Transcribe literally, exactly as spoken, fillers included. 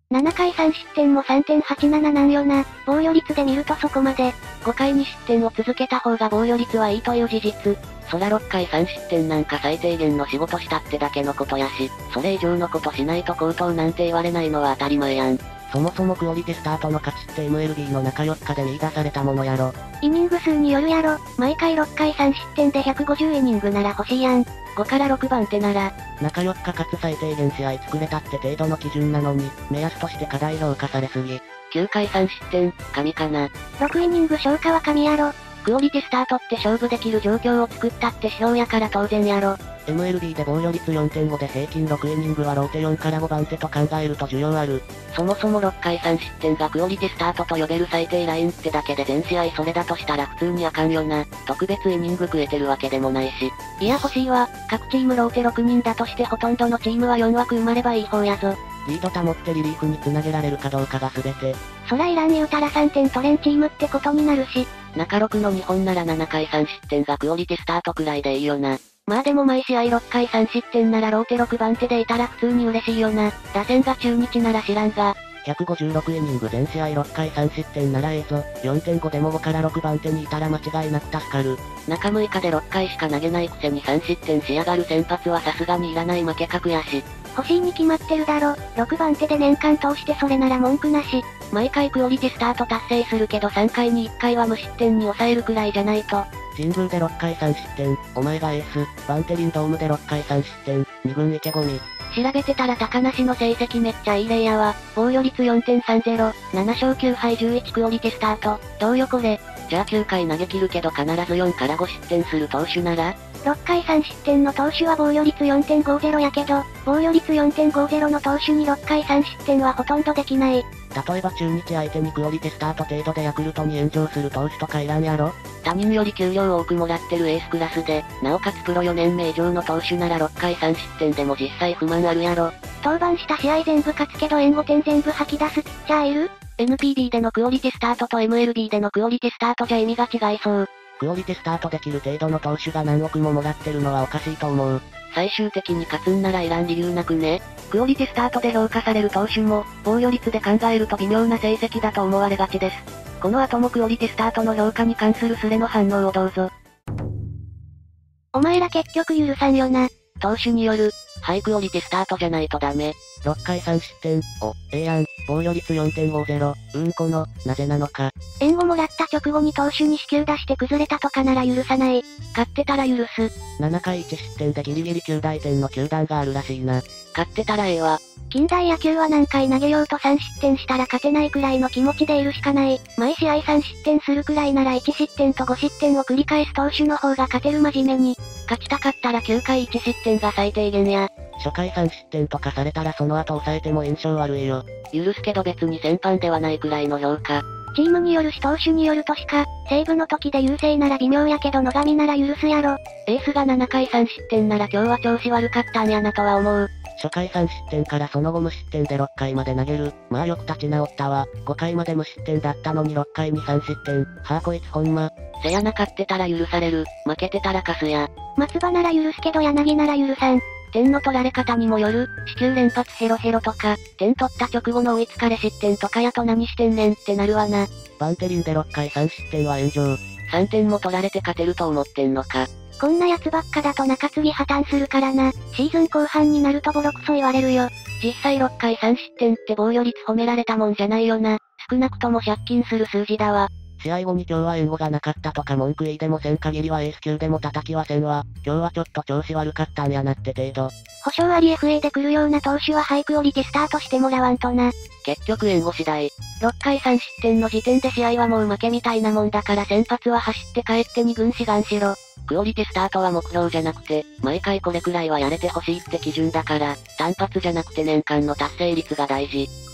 ななかいさん失点も さんてんはちなな なんよな。防御率で見るとそこまで。 ごかいに失点を続けた方が防御率はいいという事実。そらろっかいさん失点なんか最低限の仕事したってだけのことやし、それ以上のことしないと高騰なんて言われないのは当たり前やん。 そもそもクオリティスタートの価値って エムエルビー の中よっかで見出されたものやろ。 イニング数によるやろ。毎回ろっかいさん失点でひゃくごじゅうイニングなら欲しいやん。 ごからろくばん手なら、 中よっかかつ最低限試合作れたって程度の基準なのに、目安として過大評価されすぎ。 きゅうかいさん失点、神かな。 ろくイニング消化は神やろ。 クオリティスタートって勝負できる状況を作ったって指標やから当然やろ。 エムエルビー で防御率 よんてんご で平均ろくイニングはローテよんからごばん手と考えると需要ある。 そもそもろっかいさん失点がクオリティスタートと呼べる最低ラインってだけで全試合それだとしたら普通にあかんよな。特別イニング食えてるわけでもないし。いや欲しいわ。各チームローテろくにんだとしてほとんどのチームはよんわく埋まればいい方やぞ。 リード保ってリリーフに繋げられるかどうかが全て。 そらいらん言うたらさんてん取れんチームってことになるし。 中ろくの日本ならななかいさん失点がクオリティスタートくらいでいいよな。まあでも毎試合ろっかいさん失点ならローテろくばん手でいたら普通に嬉しいよな。打線が中日なら知らんが。 ひゃくごじゅうろくイニング全試合ろっかいさん失点ならええぞ。よんてんご でもごからろくばん手にいたら間違いなく助かる。 中むいかでろっかいしか投げないくせにさん失点しやがる先発はさすがにいらない負け格やし。 欲しいに決まってるだろ。ろくばん手で年間通してそれなら文句なし。 毎回クオリティスタート達成するけどさんかいにいっかいは無失点に抑えるくらいじゃないと。 神宮でろっかいさん失点、お前がエース、バンテリンドームでろっかいさん失点、に軍池ゴミ。 調べてたら高梨の成績めっちゃいい例やわ。防御率 よんてんさんゼロ、ななしょうきゅうはいじゅういちクオリティスタート。どうよこれ。じゃあきゅうかい投げ切るけど必ずよんからご失点する投手ならろっかいさん失点の投手は防御率 よんてんごゼロ やけど、防御率 よんてんごゼロ の投手にろっかいさん失点はほとんどできない。 例えば中日相手にクオリティスタート程度でヤクルトに炎上する投手とかいらんやろ。 他人より給料を多くもらってるエースクラスで、なおかつプロよねんめ以上の投手ならろっかいさん失点でも実際不満あるやろ。 登板した試合全部勝つけど援護点全部吐き出すピッチャーいる？ エヌピービー でのクオリティスタートと エムエルビー でのクオリティスタートじゃ意味が違いそう。 クオリティスタートできる程度の投手が何億ももらってるのはおかしいと思う。 最終的に勝つんならいらん理由なくね。クオリティスタートで評価される投手も、防御率で考えると微妙な成績だと思われがちです。この後もクオリティスタートの評価に関するスレの反応をどうぞ。 お前ら結局許さんよな。 投手による、ハイクオリティスタートじゃないとダメ。 ろっかいさん失点、お、ええやん、防御率 よんてんごゼロ、うんこの、なぜなのか。 援護もらった直後に投手に支給出して崩れたとかなら許さない。 勝ってたら許す。 ななかいいち失点でギリギリきゅう大点の球団があるらしいな。 勝ってたらええわ。 近代野球は何回投げようとさん失点したら勝てないくらいの気持ちでいるしかない。毎試合さん失点するくらいならいち失点とご失点を繰り返す投手の方が勝てる真面目に。 勝ちたかったらきゅうかいいち失点が最低限や。 初回さん失点とかされたらその後抑えても印象悪いよ。 許すけど別に先般ではないくらいの評価。 チームによるし投手によるとしか、セーブの時で優勢なら微妙やけど野上なら許すやろ。 エースがななかいさん失点なら今日は調子悪かったんやなとは思う。 初回さん失点からその後無失点でろっかいまで投げる。まあよく立ち直ったわ。ごかいまで無失点だったのにろっかいにさん失点。はぁこいつほんま。 せやな勝ってたら許される。負けてたらカスや。 松葉なら許すけど柳なら許さん。 点の取られ方にもよる、四球連発ヘロヘロとか、点取った直後の追いつかれ失点とかやと何してんねんってなるわな。 バンテリンでろっかいさん失点は炎上。 さんてんも取られて勝てると思ってんのか。 こんなやつばっかだと中継ぎ破綻するからな。シーズン後半になるとボロクソ言われるよ。 実際ろっかいさん失点って防御率褒められたもんじゃないよな。少なくとも借金する数字だわ。 試合後に今日は援護がなかったとか文句言いでもせん限りはエース級でも叩きはせんわ。今日はちょっと調子悪かったんやなって程度。 保証あり エフエー で来るような投手はハイクオリティスタートしてもらわんとな。 結局援護次第。ろっかいさん失点の時点で試合はもう負けみたいなもんだから先発は走って帰ってに軍志願しろ。クオリティスタートは目標じゃなくて、毎回これくらいはやれてほしいって基準だから、単発じゃなくて年間の達成率が大事。